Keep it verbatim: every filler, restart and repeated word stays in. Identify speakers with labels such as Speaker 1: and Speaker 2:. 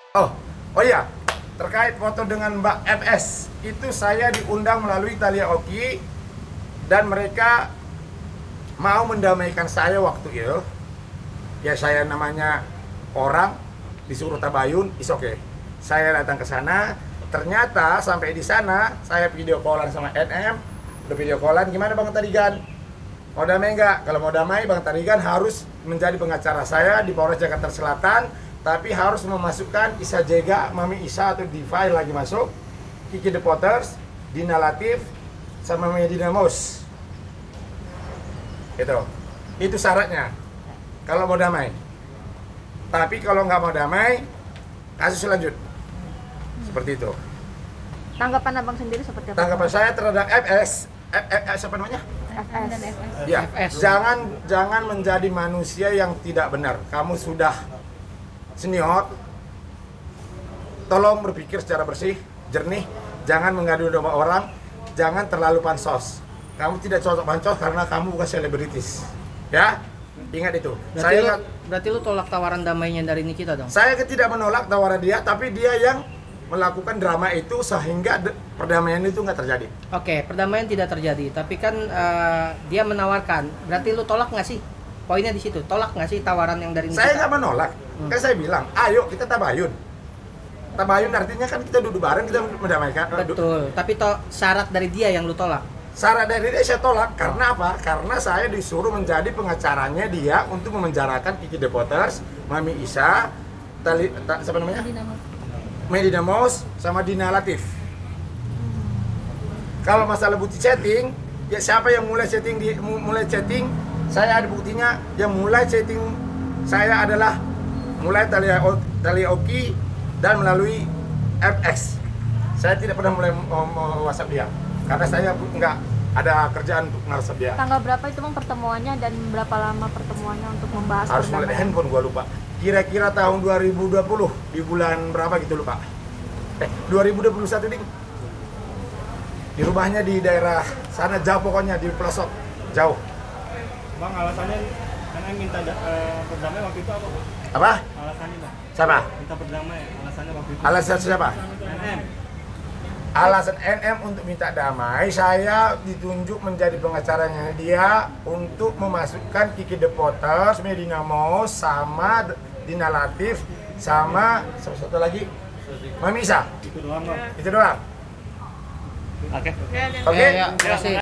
Speaker 1: Oh, oh iya, terkait foto dengan Mbak F S, itu saya diundang melalui Thalia Oki dan mereka mau mendamaikan saya waktu itu. Ya saya namanya orang disuruh tabayun, is oke. Okay. Saya datang ke sana, ternyata sampai di sana saya video callan sama N M, udah video callan, gimana Bang Tarigan? Mau damai nggak? Kalau mau damai, Bang Tarigan harus menjadi pengacara saya di Polres Jakarta Selatan, tapi harus memasukkan Isa Jega, Mami Isa atau Diva yang lagi masuk, Kiki The Potters, Dina Latif, sama Medina Mus. Itu, itu syaratnya. Kalau mau damai. Tapi kalau nggak mau damai, kasus lanjut. Seperti itu.
Speaker 2: Tanggapan abang sendiri seperti apa?
Speaker 1: Tanggapan saya terhadap F S, F, F, F, siapa namanya?
Speaker 2: F S dan F S.
Speaker 1: Ya,
Speaker 3: F S.
Speaker 1: jangan jangan menjadi manusia yang tidak benar. Kamu sudah senior, tolong berpikir secara bersih, jernih, jangan mengadu domba orang, jangan terlalu pansos. Kamu tidak cocok pansos karena kamu bukan selebritis. Ya, ingat itu.
Speaker 3: Berarti
Speaker 1: saya
Speaker 3: lu,
Speaker 1: ingat,
Speaker 3: berarti lu tolak tawaran damainya dari Nikita dong?
Speaker 1: saya tidak menolak tawaran dia, tapi dia yang melakukan drama itu sehingga de- perdamaian itu nggak terjadi.
Speaker 3: Oke, perdamaian tidak terjadi, tapi kan eh, dia menawarkan. Berarti lu tolak nggak sih? Poinnya di situ, tolak nggak sih tawaran yang dari Nikita?
Speaker 1: Saya nggak menolak,
Speaker 3: Hmm.
Speaker 1: kan saya bilang, ayo kita tabayun. Tabayun artinya kan kita duduk bareng, kita mendamaikan.
Speaker 3: Betul, tapi to syarat dari dia yang lu tolak.
Speaker 1: Syarat dari dia saya tolak, karena apa? Karena saya disuruh menjadi pengacaranya dia untuk memenjarakan Kiki The Potters, Mami Isa, Tali, ta, siapa namanya? Medina Mus, sama Dina Latif. Kalau masalah bukti chatting, ya siapa yang mulai chatting di mulai chatting, saya ada buktinya. Yang mulai chatting saya adalah mulai Thalia Thalia Oki dan melalui F X. Saya tidak pernah mulai WhatsApp dia karena saya nggak ada kerjaan untuk WhatsApp dia.
Speaker 2: Tanggal berapa itu bang pertemuannya dan berapa lama pertemuannya untuk membahas
Speaker 1: Harus mulai
Speaker 2: perdamaian?
Speaker 1: handphone, gua lupa. Kira-kira tahun dua ribu dua puluh di bulan berapa gitu lupa. Eh, dua ribu dua puluh satu ding. Di rumahnya di daerah sana jauh pokoknya di pelosok jauh.
Speaker 4: Bang, alasannya N M minta da- eh, berdamai waktu itu apa, Bang?
Speaker 1: Apa?
Speaker 4: Alasannya, Bang.
Speaker 1: Siapa?
Speaker 4: Minta berdamai, alasannya waktu itu.
Speaker 1: Alasan siapa?
Speaker 4: N M.
Speaker 1: Alasan N M untuk minta damai, saya ditunjuk menjadi pengacaranya dia untuk memasukkan Kiki The Potters, Medina Mus, sama Dina Latif, sama satu, satu lagi Mami Isa.
Speaker 4: Itu doang, Bang.
Speaker 1: Itu doang.
Speaker 4: Oke.
Speaker 1: Oke?
Speaker 3: Ya, ya, terima kasih.